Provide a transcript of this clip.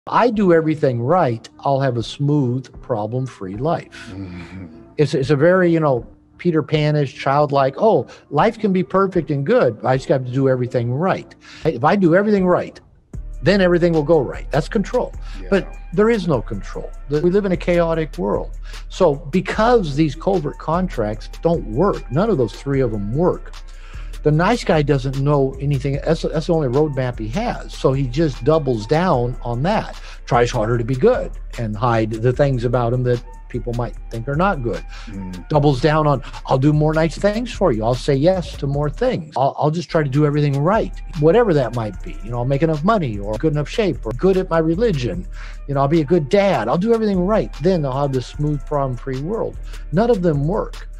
I do everything right, I'll have a smooth, problem-free life. It's a very, Peter Panish, childlike, oh, life can be perfect and good. I just got to do everything right. If I do everything right, then everything will go right. That's control. Yeah. But there is no control. We live in a chaotic world. So because these covert contracts don't work, none of those three of them work, the nice guy doesn't know anything. That's the only roadmap he has. So he just doubles down on that, tries harder to be good and hide the things about him that people might think are not good. Doubles down on, I'll do more nice things for you. I'll say yes to more things. I'll just try to do everything right, whatever that might be. I'll make enough money or good enough shape or good at my religion. I'll be a good dad. I'll do everything right. Then I'll have this smooth, problem-free world. None of them work.